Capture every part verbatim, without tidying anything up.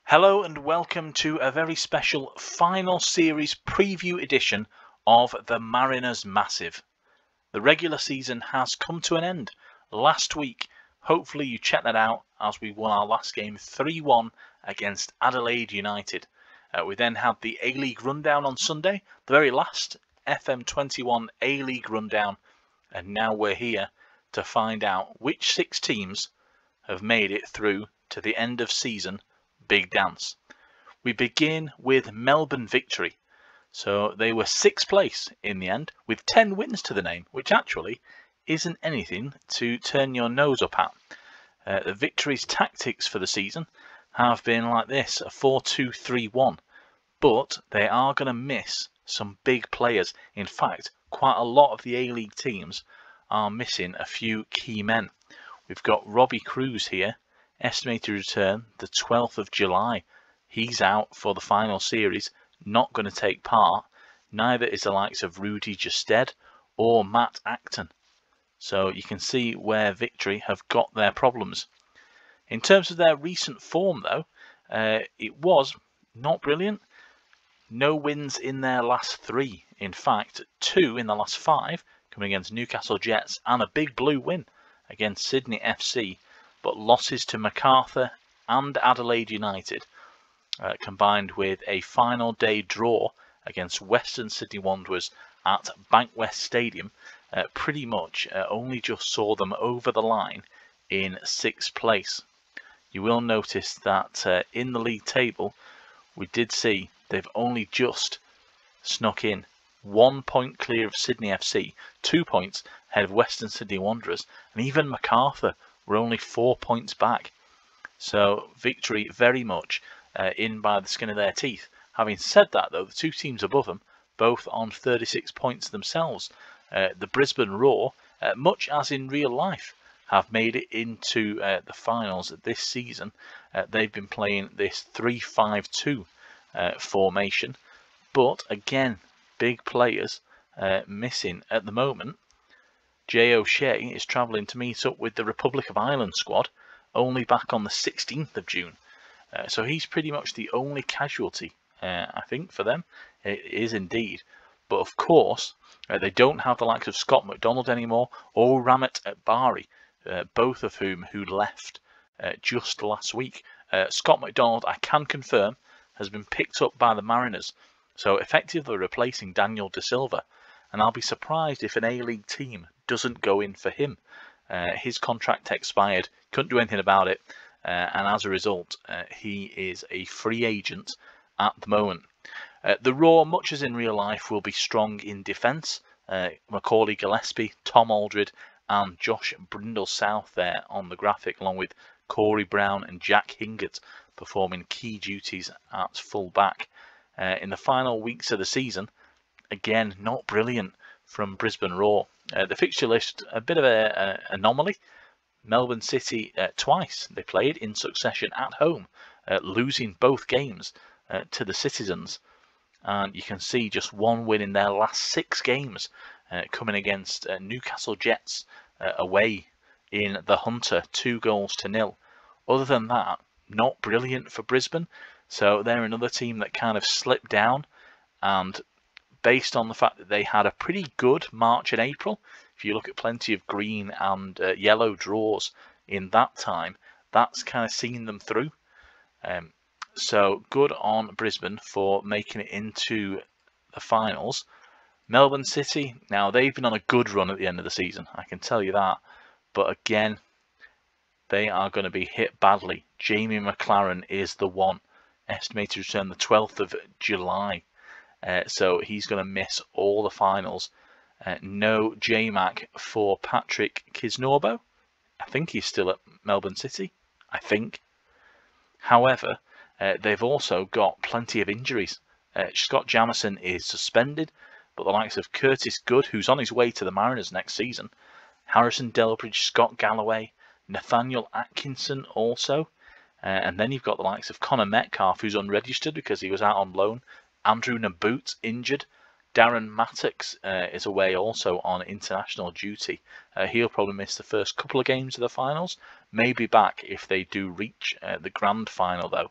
Hello and welcome to a very special final series preview edition of the Mariners Massive. The regular season has come to an end last week. Hopefully you checked that out as we won our last game three one against Adelaide United. Uh, we then had the A-League rundown on Sunday, the very last F M twenty-one A-League rundown, and now we're here to find out which six teams have made it through to the end of season big dance. We begin with Melbourne Victory. So they were sixth place in the end with ten wins to the name, which actually isn't anything to turn your nose up at. Uh, the Victory's tactics for the season have been like this, a four two three one, but they are going to miss some big players. In fact, quite a lot of the A-League teams are missing a few key men. We've got Robbie Cruz here, estimated return the twelfth of July. He's out for the final series, not going to take part. Neither is the likes of Rudy Justed or Matt Acton. So you can see where Victory have got their problems. In terms of their recent form though, uh, it was not brilliant. No wins in their last three. In fact, two in the last five, coming against Newcastle Jets and a big blue win against Sydney F C. But losses to MacArthur and Adelaide United, uh, combined with a final day draw against Western Sydney Wanderers at Bankwest Stadium, uh, pretty much uh, only just saw them over the line in sixth place. You will notice that uh, in the league table, we did see they've only just snuck in one point clear of Sydney F C, two points ahead of Western Sydney Wanderers, and even MacArthur were only four points back. So Victory very much uh, in by the skin of their teeth. Having said that though, the two teams above them, both on thirty-six points themselves. Uh, the Brisbane Roar, uh, much as in real life, have made it into uh, the finals this season. Uh, they've been playing this three five two uh, formation. But again, big players uh, missing at the moment. Jay O'Shea is travelling to meet up with the Republic of Ireland squad, only back on the sixteenth of June. Uh, so he's pretty much the only casualty, uh, I think, for them. It is indeed. But of course, uh, they don't have the likes of Scott McDonald anymore, or Ramat at Bari, uh, both of whom who left uh, just last week. Uh, Scott McDonald, I can confirm, has been picked up by the Mariners, so effectively replacing Daniel De Silva. And I'll be surprised if an A-League team doesn't go in for him. Uh, his contract expired, couldn't do anything about it, uh, and as a result, uh, he is a free agent at the moment. Uh, the Raw, much as in real life, will be strong in defence. Uh, Macaulay Gillespie, Tom Aldred, and Josh Brindle-South there on the graphic, along with Corey Brown and Jack Hingert performing key duties at full back. Uh, in the final weeks of the season, again, not brilliant from Brisbane Roar. Uh, the fixture list, a bit of an anomaly. Melbourne City uh, twice they played in succession at home, uh, losing both games uh, to the Citizens. And you can see just one win in their last six games, uh, coming against uh, Newcastle Jets uh, away in the Hunter, two goals to nil. Other than that, not brilliant for Brisbane. So they're another team that kind of slipped down, and based on the fact that they had a pretty good March and April, if you look at plenty of green and uh, yellow draws in that time, that's kind of seen them through. Um, so good on Brisbane for making it into the finals. Melbourne City, now they've been on a good run at the end of the season, I can tell you that. But again, they are going to be hit badly. Jamie McLaren is the one, estimated to return the twelfth of July. Uh, so he's going to miss all the finals. Uh, no J-Mac for Patrick Kisnorbo. I think he's still at Melbourne City. I think. However, uh, they've also got plenty of injuries. Uh, Scott Jamieson is suspended, but the likes of Curtis Good, who's on his way to the Mariners next season, Harrison Delbridge, Scott Galloway, Nathaniel Atkinson also. Uh, and then you've got the likes of Connor Metcalf, who's unregistered because he was out on loan. Andrew Naboot injured. Darren Mattox uh, is away also on international duty. Uh, he'll probably miss the first couple of games of the finals. Maybe back if they do reach uh, the grand final though.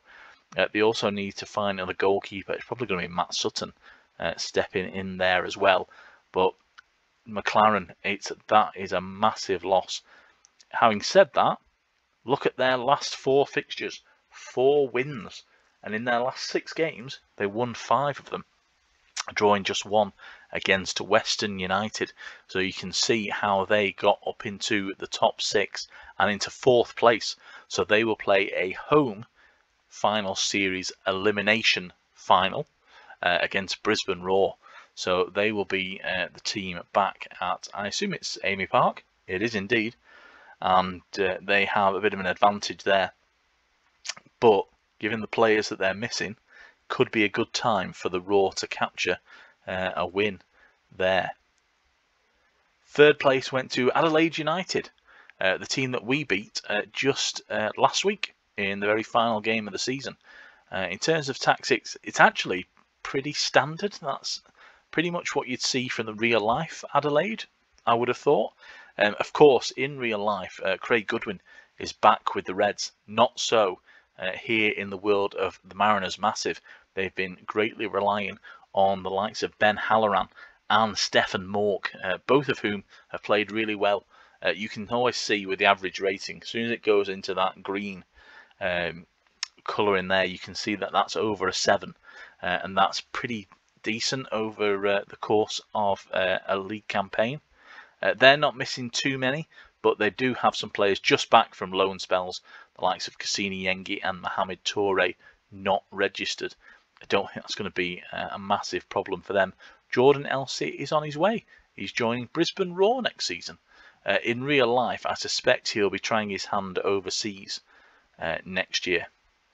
Uh, they also need to find another goalkeeper. It's probably going to be Matt Sutton uh, stepping in there as well. But McLaren, it's that is a massive loss. Having said that, look at their last four fixtures, four wins, and in their last six games, they won five of them, drawing just one against Western United. So you can see how they got up into the top six and into fourth place. So they will play a home final series elimination final uh, against Brisbane Roar. So they will be uh, the team back at, I assume it's Amy Park. It is indeed. And uh, they have a bit of an advantage there. But given the players that they're missing, could be a good time for the Roar to capture uh, a win there. Third place went to Adelaide United, uh, the team that we beat uh, just uh, last week in the very final game of the season. Uh, in terms of tactics, it's actually pretty standard. That's pretty much what you'd see from the real life Adelaide, I would have thought. Um, of course, in real life, uh, Craig Goodwin is back with the Reds. Not so uh, here in the world of the Mariners Massive. They've been greatly relying on the likes of Ben Halloran and Stefan Mork, uh, both of whom have played really well. Uh, you can always see with the average rating, as soon as it goes into that green um, colour in there, you can see that that's over a seven, uh, and that's pretty decent over uh, the course of uh, a league campaign. Uh, they're not missing too many, but they do have some players just back from loan spells, the likes of Cassini Yengi and Mohamed Toure, not registered. I don't think that's going to be uh, a massive problem for them. Jordan Elsey is on his way. He's joining Brisbane Roar next season. Uh, in real life, I suspect he'll be trying his hand overseas uh, next year.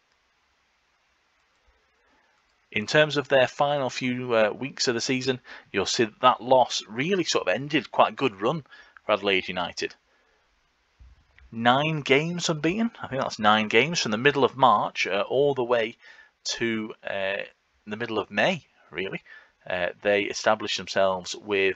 In terms of their final few uh, weeks of the season, you'll see that, that loss really sort of ended quite a good run for Adelaide United. Nine games unbeaten. I think that's nine games from the middle of March uh, all the way to uh, the middle of May, really. Uh, they established themselves with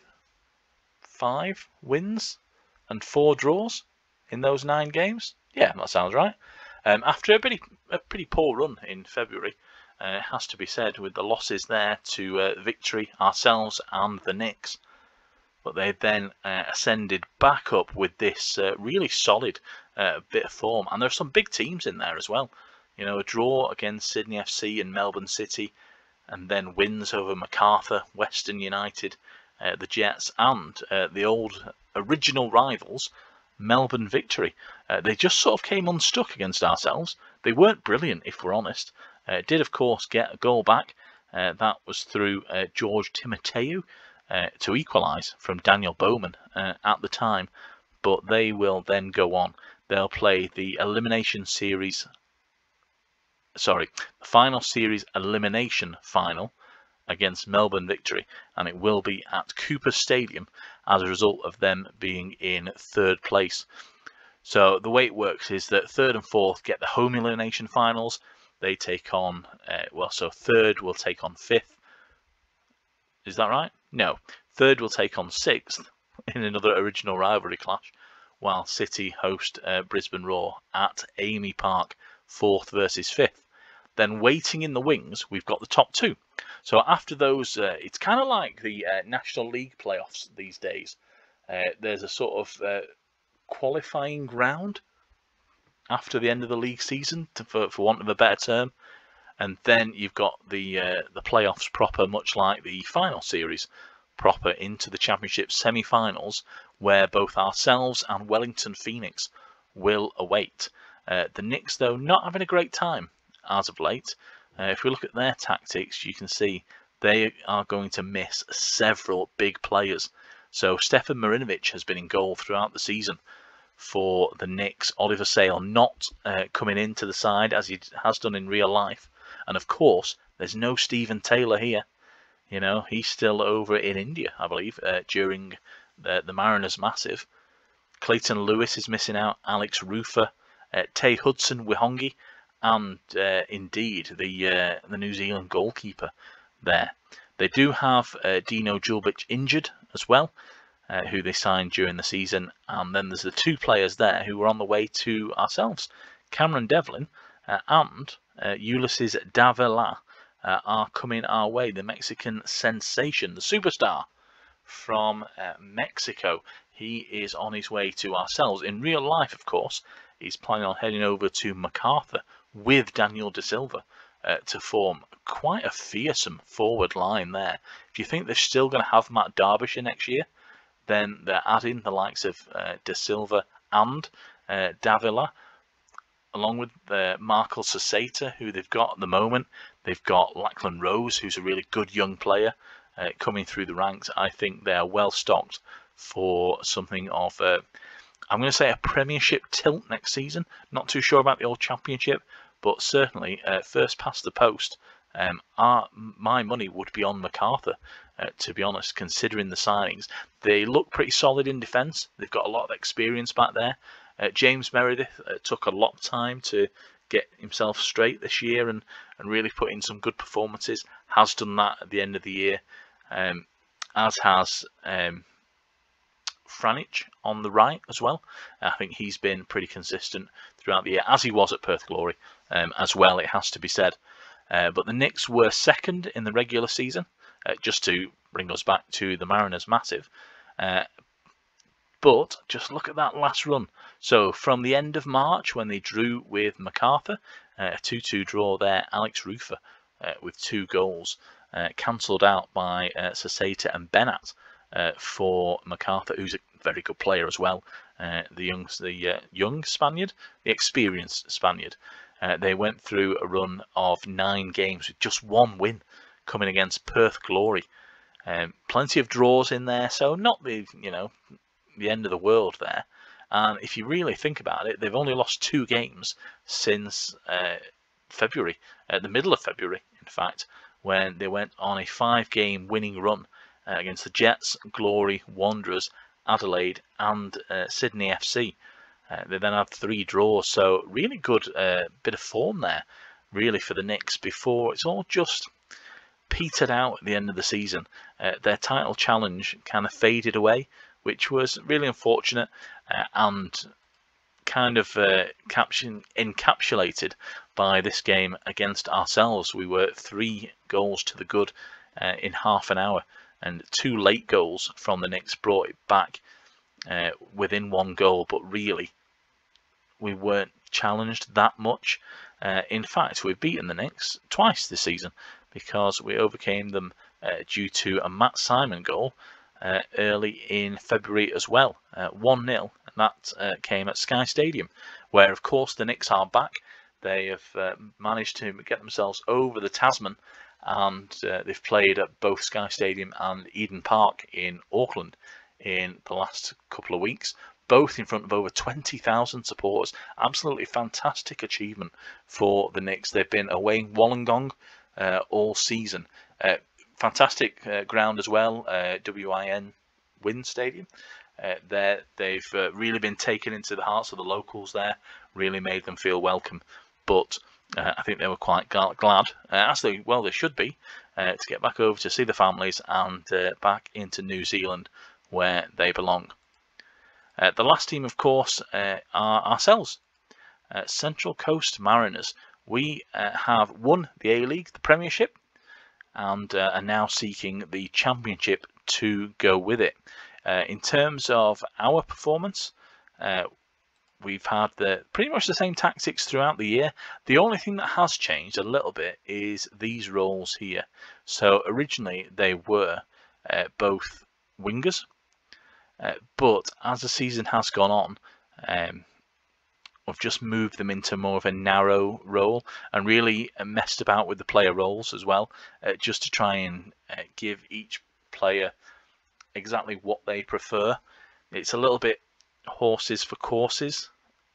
five wins and four draws in those nine games. Yeah, that sounds right. Um, after a pretty, a pretty poor run in February, uh, it has to be said, with the losses there to uh, Victory, ourselves and the Knicks. But they then uh, ascended back up with this uh, really solid uh, bit of form. And there are some big teams in there as well. You know, a draw against Sydney F C and Melbourne City, and then wins over MacArthur, Western United, uh, the Jets, and uh, the old original rivals, Melbourne Victory. Uh, they just sort of came unstuck against ourselves. They weren't brilliant, if we're honest. Uh, did, of course, get a goal back. Uh, that was through uh, George Timoteou uh, to equalise from Daniel Bowman uh, at the time. But they will then go on. They'll play the elimination series... Sorry, the final series elimination final against Melbourne Victory, and it will be at Cooper Stadium as a result of them being in third place. So the way it works is that third and fourth get the home elimination finals. They take on, uh, well, so third will take on fifth. Is that right? No. Third will take on sixth in another original rivalry clash, while City host uh, Brisbane Roar at Amy Park, fourth versus fifth. Then waiting in the wings, we've got the top two. So after those, uh, it's kind of like the uh, National League playoffs these days. Uh, there's a sort of uh, qualifying round after the end of the league season, to, for, for want of a better term. And then you've got the uh, the playoffs proper, much like the final series proper, into the championship semi-finals, where both ourselves and Wellington Phoenix will await. Uh, the Knicks, though, not having a great time as of late. Uh, if we look at their tactics, you can see they are going to miss several big players. So Stefan Marinovic has been in goal throughout the season for the Knicks. Oliver Sale not uh, coming into the side as he has done in real life. And of course, there's no Stephen Taylor here. You know, he's still over in India, I believe, uh, during the, the Mariners Massive. Clayton Lewis is missing out, Alex Rufer, uh, Tay Hudson Wihongi, and uh, indeed the uh, the New Zealand goalkeeper there. They do have uh, Dino Julbic injured as well, uh, who they signed during the season. And then there's the two players there who were on the way to ourselves, Cameron Devlin uh, and uh, Ulysses Davila uh, are coming our way. The Mexican sensation, the superstar from uh, Mexico. He is on his way to ourselves. In real life, of course, he's planning on heading over to MacArthur with Daniel De Silva uh, to form quite a fearsome forward line there. If you think they're still going to have Matt Derbyshire next year, then they're adding the likes of uh, De Silva and uh, Davila, along with uh, Markel Saseta, who they've got at the moment. They've got Lachlan Rose, who's a really good young player uh, coming through the ranks. I think they're well stocked for something of, a, I'm going to say, a Premiership tilt next season. Not too sure about the old Championship, but certainly uh, first past the post. Um, our, my money would be on MacArthur, uh, to be honest, considering the signings. They look pretty solid in defence. They've got a lot of experience back there. Uh, James Meredith uh, took a lot of time to get himself straight this year and, and really put in some good performances. Has done that at the end of the year, um, as has um, Franich on the right as well. I think he's been pretty consistent throughout the year, as he was at Perth Glory um, as well, it has to be said. Uh, but the Knicks were second in the regular season, uh, just to bring us back to the Mariners massive. Uh, but just look at that last run. So from the end of March, when they drew with MacArthur, uh, a two two draw there, Alex Rufer uh, with two goals, uh, cancelled out by uh, Saseta and Bennett uh, for MacArthur, who's a very good player as well. Uh, the young, the uh, young Spaniard, the experienced Spaniard. Uh, they went through a run of nine games with just one win, coming against Perth Glory. Um, plenty of draws in there, so not the you know the end of the world there. And if you really think about it, they've only lost two games since uh, February, at the middle of February, in fact, when they went on a five-game winning run uh, against the Jets, Glory, Wanderers, Adelaide, and uh, Sydney F C. Uh, they then had three draws, so really good uh, bit of form there, really, for the Knicks before it's all just petered out at the end of the season. Uh, their title challenge kind of faded away, which was really unfortunate uh, and kind of uh, caption, encapsulated by this game against ourselves. We were three goals to the good uh, in half an hour, and two late goals from the Knicks brought it back uh, within one goal, but really we weren't challenged that much. Uh, in fact, we've beaten the Knicks twice this season because we overcame them uh, due to a Matt Simon goal uh, early in February as well, uh, one nil, and that uh, came at Sky Stadium, where of course the Knicks are back. They have uh, managed to get themselves over the Tasman, and uh, they've played at both Sky Stadium and Eden Park in Auckland in the last couple of weeks, both in front of over twenty thousand supporters. Absolutely fantastic achievement for the Knicks. They've been away in Wollongong uh, all season. Uh, fantastic uh, ground as well, uh, W I N Wind Stadium. Uh, there, they've uh, really been taken into the hearts of the locals there, really made them feel welcome. But uh, I think they were quite glad, uh, as they well they should be, uh, to get back over to see the families and uh, back into New Zealand, where they belong. Uh, the last team, of course, uh, are ourselves, uh, Central Coast Mariners. We uh, have won the A-League, the Premiership, and uh, are now seeking the Championship to go with it. Uh, in terms of our performance, uh, we've had the, pretty much the same tactics throughout the year. The only thing that has changed a little bit is these roles here. So originally they were uh, both wingers. Uh, but as the season has gone on, um, we've just moved them into more of a narrow role and really uh, messed about with the player roles as well, uh, just to try and uh, give each player exactly what they prefer. It's a little bit horses for courses,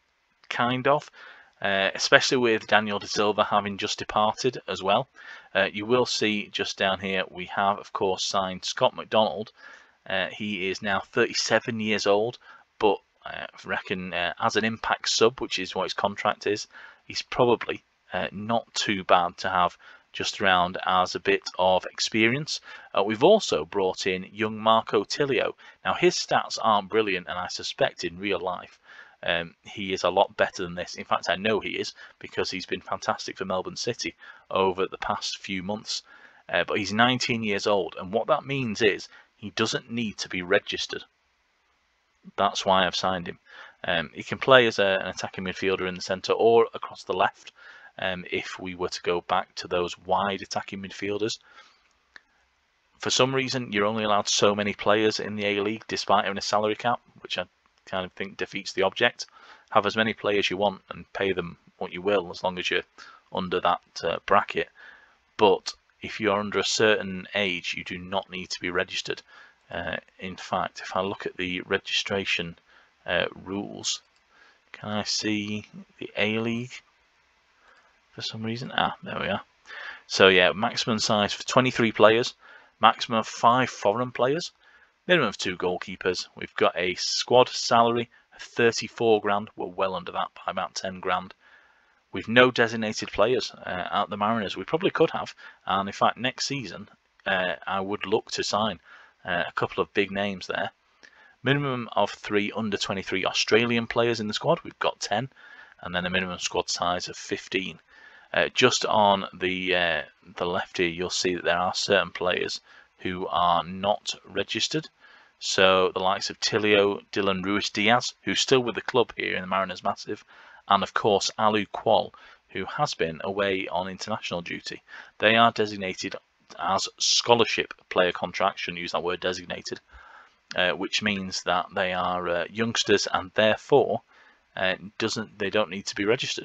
kind of, uh, especially with Daniel De Silva having just departed as well. Uh, you will see just down here we have, of course, signed Scott McDonald. Uh, he is now thirty-seven years old, but uh, I reckon uh, as an impact sub, which is what his contract is, he's probably uh, not too bad to have just around as a bit of experience. Uh, we've also brought in young Marco Tilio. Now his stats aren't brilliant, and I suspect in real life Um, he is a lot better than this. In fact, I know he is, because he's been fantastic for Melbourne City over the past few months. Uh, but he's nineteen years old, and what that means is he doesn't need to be registered. That's why I've signed him. Um, he can play as a, an attacking midfielder in the centre or across the left, um, if we were to go back to those wide attacking midfielders. For some reason, you're only allowed so many players in the A-League, despite having a salary cap, which I kind of think defeats the object. Have as many players you want and pay them what you will, as long as you're under that uh, bracket. But if you're under a certain age, you do not need to be registered. Uh, in fact, if I look at the registration uh, rules, can I see the A-League for some reason? Ah, there we are. So yeah, maximum size for twenty-three players, maximum of five foreign players, minimum of two goalkeepers. We've got a squad salary of thirty-four grand. We're well under that by about ten grand. We've no designated players uh, at the Mariners. We probably could have, and in fact next season uh, I would look to sign uh, a couple of big names there. Minimum of three under twenty-three Australian players in the squad. We've got ten, and then a minimum squad size of fifteen. Uh, just on the uh, the left here, you'll see that there are certain players who are not registered. So the likes of Tilio, Dylan Ruiz-Diaz, who's still with the club here in the Mariners Massive, and of course Alu Kual, who has been away on international duty. They are designated as scholarship player contracts. Shouldn't use that word designated, uh, which means that they are uh, youngsters, and therefore uh, doesn't they don't need to be registered.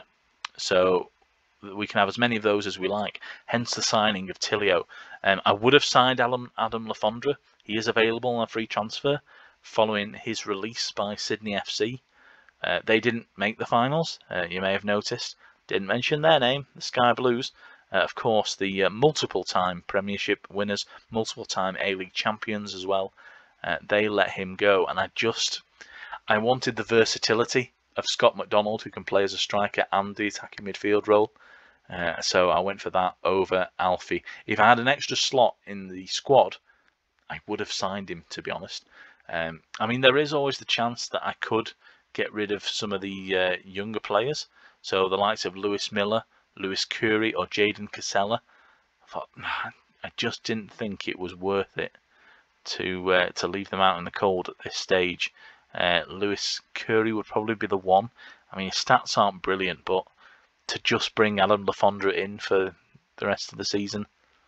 So we can have as many of those as we like. Hence the signing of Tilio. Um, I would have signed Adam, Adam Lafondra. He is available on a free transfer following his release by Sydney F C. Uh, they didn't make the finals, uh, you may have noticed. Didn't mention their name, the Sky Blues. Uh, of course, the uh, multiple-time Premiership winners, multiple-time A-League champions as well. Uh, they let him go, and I just, I wanted the versatility of Scott McDonald, who can play as a striker and the attacking midfield role. Uh, so I went for that over Alfie. If I had an extra slot in the squad, I would have signed him, to be honest. Um, I mean, there is always the chance that I could get rid of some of the uh, younger players. So the likes of Lewis Miller, Lewis Curry, or Jaden Casella. I thought, nah, I just didn't think it was worth it to uh, to leave them out in the cold at this stage. Uh, Lewis Curry would probably be the one. I mean, his stats aren't brilliant, but to just bring Adam Lafondra in for the rest of the season,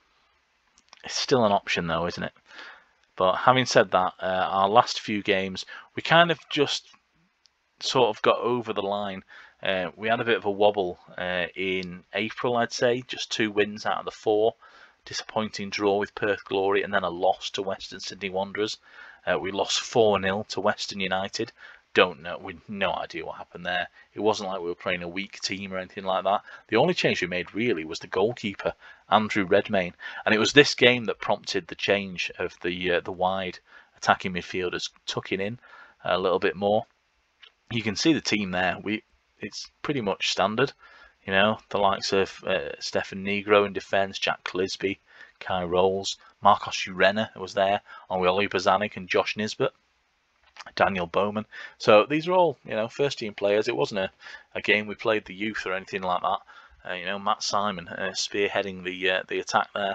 it's still an option though, isn't it? But having said that, uh, our last few games, we kind of just sort of got over the line. Uh, we had a bit of a wobble uh, in April, I'd say, just two wins out of the four. Disappointing draw with Perth Glory, and then a loss to Western Sydney Wanderers. Uh, we lost four nil to Western United. Don't know, we've no idea what happened there. It wasn't like we were playing a weak team or anything like that. The only change we made really was the goalkeeper, Andrew Redmayne, and it was this game that prompted the change of the uh, the wide attacking midfielders tucking in a little bit more. You can see the team there. We it's pretty much standard, you know, the likes of uh, Stefan Negro in defence, Jack Clisby, Kai Rolls, Marcos Urena was there, Oli Bozanic and Josh Nisbet, Daniel Bowman. So these are all, you know, first team players. It wasn't a, a game we played the youth or anything like that. Uh, you know, Matt Simon uh, spearheading the uh, the attack there,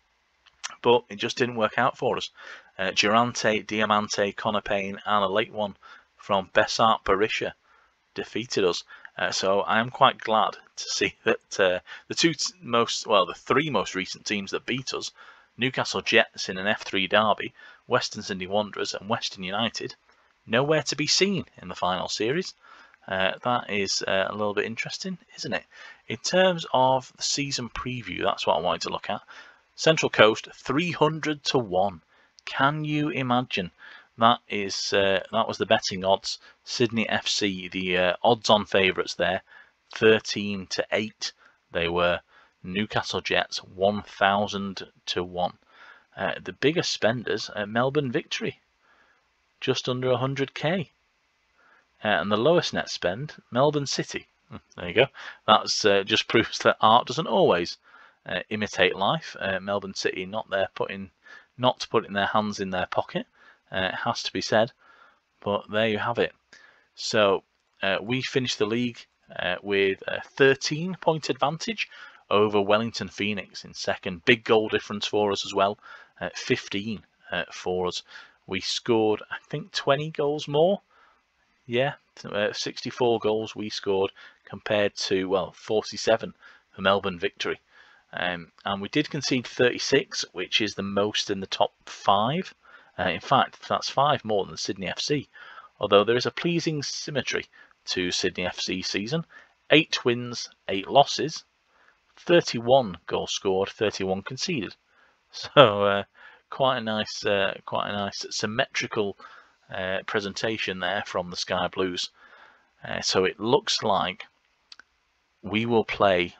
but it just didn't work out for us. Uh, Durante, Diamante, Connor Payne, and a late one from Bessart Barisha defeated us. Uh, so I am quite glad to see that uh, the two most, well, the three most recent teams that beat us, Newcastle Jets in an F three derby, Western Sydney Wanderers and Western United, nowhere to be seen in the final series. Uh, that is uh, a little bit interesting, isn't it? In terms of the season preview, that's what I wanted to look at. Central Coast, three hundred to one. Can you imagine? That is uh, that was the betting odds. Sydney F C, the uh, odds-on favourites there, thirteen to eight. They were. Newcastle Jets, one thousand to one. Uh, the biggest spenders, uh, Melbourne Victory, just under one hundred K. Uh, and the lowest net spend, Melbourne City. There you go. That's uh, just proves that art doesn't always uh, imitate life. Uh, Melbourne City not there putting, not putting their hands in their pocket. Uh, it has to be said, but there you have it. So uh, we finished the league uh, with a thirteen point advantage over Wellington Phoenix in second. Big goal difference for us as well, uh, fifteen uh, for us. We scored, I think, twenty goals more. Yeah, uh, sixty-four goals we scored compared to, well, forty-seven for Melbourne Victory. Um, and we did concede thirty-six, which is the most in the top five. Uh, in fact, that's five more than Sydney F C. Although there is a pleasing symmetry to Sydney F C season. Eight wins, eight losses, thirty-one goals scored, thirty-one conceded. So uh, quite a nice, uh, quite a nice symmetrical uh, presentation there from the Sky Blues. Uh, so it looks like we will play.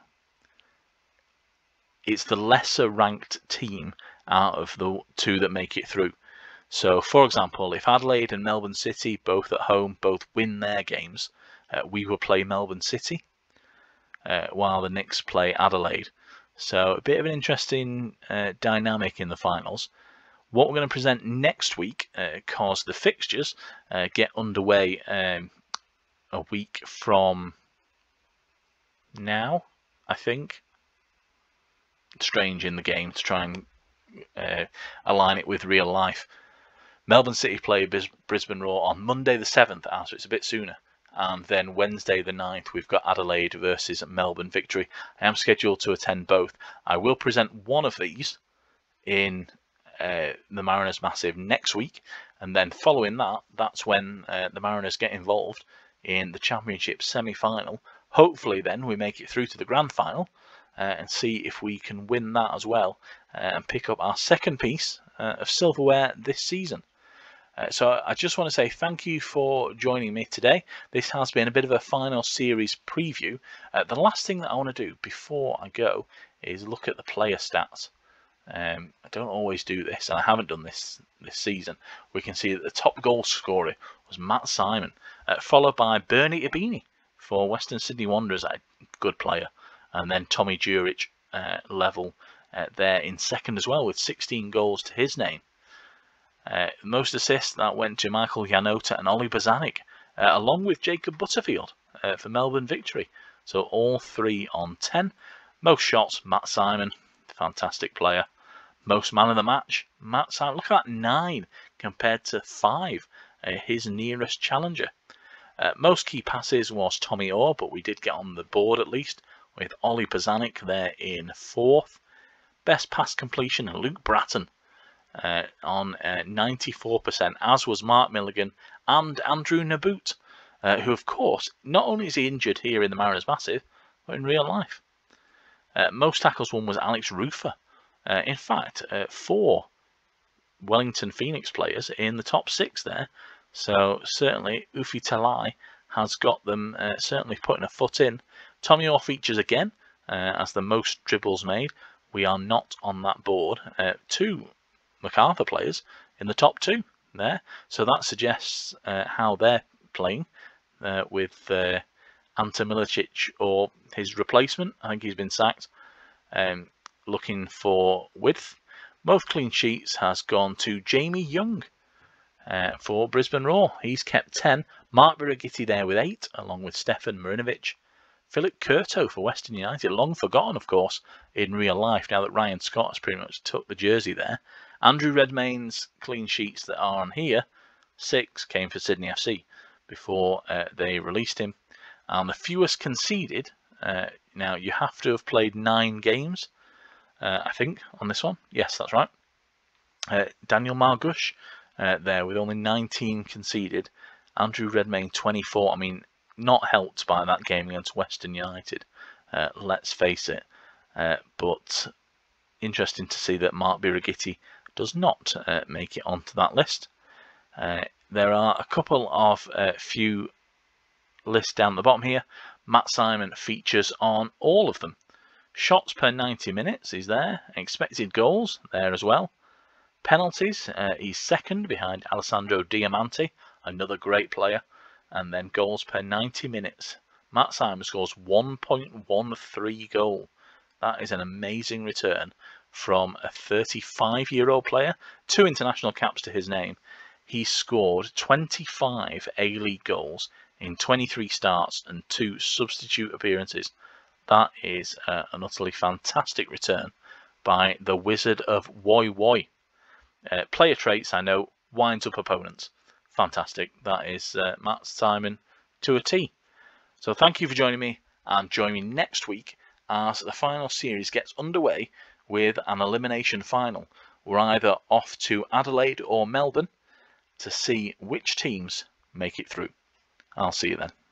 It's the lesser ranked team out of the two that make it through. So, for example, if Adelaide and Melbourne City, both at home, both win their games, uh, we will play Melbourne City, uh, while the Knicks play Adelaide. So, a bit of an interesting uh, dynamic in the finals. What we're going to present next week, because uh, the fixtures uh, get underway um, a week from now, I think. Strange in the game to try and uh, align it with real life. Melbourne City play Bis Brisbane Roar on Monday the seventh, so it's a bit sooner. And then Wednesday the ninth, we've got Adelaide versus Melbourne Victory. I am scheduled to attend both. I will present one of these in uh, the Mariners Massive next week. And then following that, that's when uh, the Mariners get involved in the Championship semi-final. Hopefully then we make it through to the Grand Final. Uh, and see if we can win that as well uh, and pick up our second piece uh, of silverware this season. Uh, so I just want to say thank you for joining me today. This has been a bit of a final series preview. Uh, the last thing that I want to do before I go is look at the player stats. Um, I don't always do this, and I haven't done this this season. We can see that the top goal scorer was Matt Simon, uh, followed by Bernie Ibini for Western Sydney Wanderers, a good player. And then Tommy Jurich uh, level uh, there in second as well with sixteen goals to his name. Uh, most assists, that went to Michael Janota and Ollie Bozanic, uh, along with Jacob Butterfield uh, for Melbourne Victory. So all three on ten. Most shots, Matt Simon, fantastic player. Most man of the match, Matt Simon. Look at that, nine compared to five, uh, his nearest challenger. Uh, most key passes was Tommy Orr, but we did get on the board at least, with Ollie Bozanic there in fourth. Best pass completion, Luke Bratton uh, on uh, ninety-four percent, as was Mark Milligan and Andrew Naboot, uh, who of course, not only is he injured here in the Mariners Massive, but in real life. Uh, most tackles won was Alex Rufer. Uh, in fact, uh, four Wellington Phoenix players in the top six there. So certainly Ufi Talai has got them uh, certainly putting a foot in. Tommy Orr features again uh, as the most dribbles made. We are not on that board. Uh, two MacArthur players in the top two there. So that suggests uh, how they're playing uh, with uh, Ante Milicic or his replacement. I think he's been sacked. Um, looking for width. Most clean sheets has gone to Jamie Young uh, for Brisbane Roar. He's kept ten. Mark Birighitti there with eight, along with Stefan Marinovic. Philip Curto for Western United, long forgotten, of course, in real life, now that Ryan Scott has pretty much took the jersey there. Andrew Redmayne's clean sheets that are on here, six came for Sydney F C before uh, they released him. And the fewest conceded, uh, now you have to have played nine games, uh, I think, on this one. Yes, that's right. Uh, Daniel Margush uh, there with only nineteen conceded. Andrew Redmayne, twenty-four. I mean, not helped by that game against Western United, uh, let's face it. Uh, but interesting to see that Mark Birighitti does not uh, make it onto that list. Uh, there are a couple of uh, few lists down the bottom here. Matt Simon features on all of them. Shots per ninety minutes is there. Expected goals there as well. Penalties, uh, he's second behind Alessandro Diamante, another great player. And then goals per ninety minutes. Matt Simon scores one point one three goal. That is an amazing return from a thirty-five-year-old player. Two international caps to his name. he scored twenty-five A-League goals in twenty-three starts and two substitute appearances. That is uh, an utterly fantastic return by the Wizard of Woi Woi. Uh, player traits, I know, winds up opponents. Fantastic. That is uh, Matt's timing to a T. So thank you for joining me, and join me next week as the final series gets underway with an elimination final. We're either off to Adelaide or Melbourne to see which teams make it through. I'll see you then.